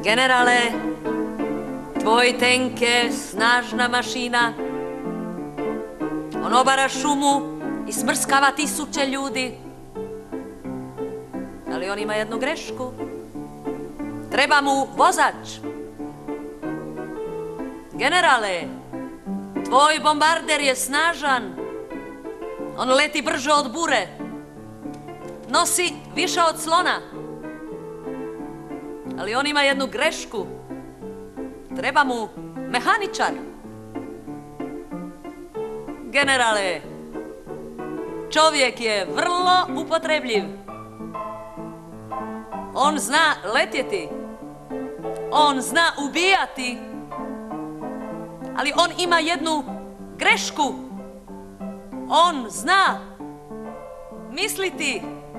Generale, tvoj tenk je snažna mašina. On obara šumu i smrskava tisuće ljudi. Ali on ima jednu grešku. Treba mu vozač. Generale, tvoj bombarder je snažan. On leti brže od bure. Nosi više od slona. Ali on ima jednu grešku. Treba mu mehaničar. Generale, čovjek je vrlo upotrebljiv. On zna letjeti. On zna ubijati. Ali on ima jednu grešku. On zna misliti.